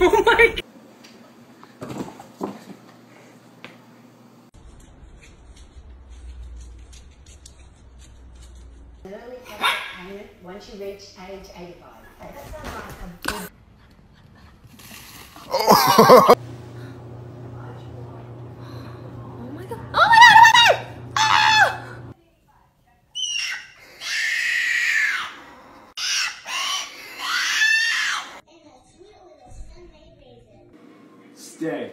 Oh my God. Early cash payment once you reach age 85. That sounds like a big... Oh my God. Oh my God! Oh my God! Ah! Stay.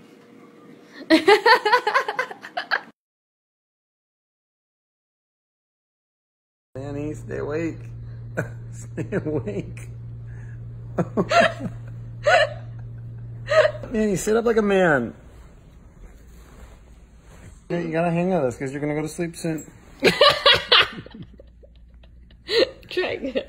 Danny, stay awake. Stay awake. Manny, sit up like a man. You gotta hang with us because you're gonna go to sleep soon. Try again.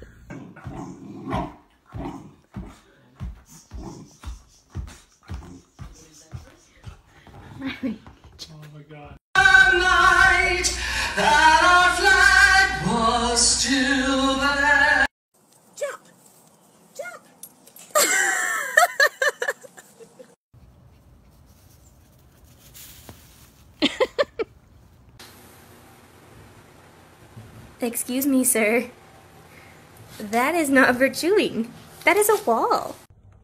Oh my God. The night that our flag was still there. Jump! Jump! Excuse me, sir. That is not virtuing. That is a wall.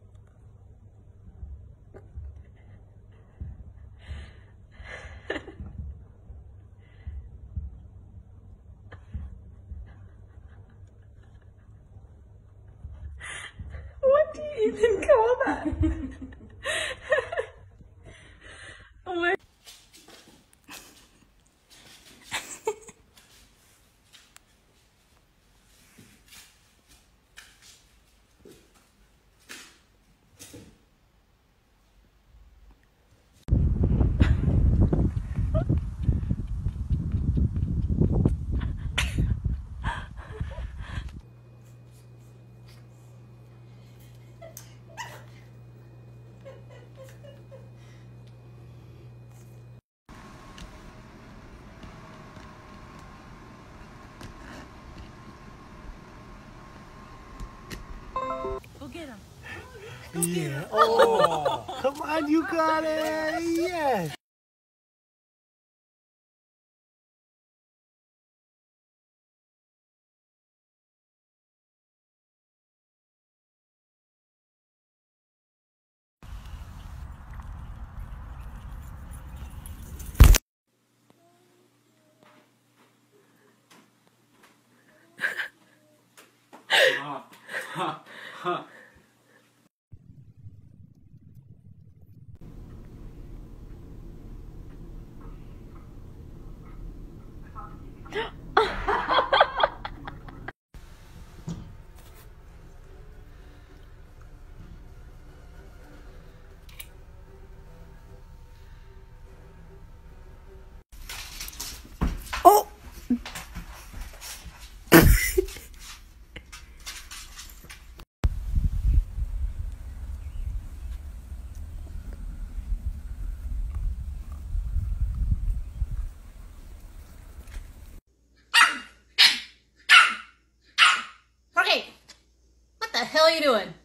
What do you even call that? Oh my. Go get him. Yeah. Oh, come on, you got it. Yes. Oh! Okay, what the hell are you doing?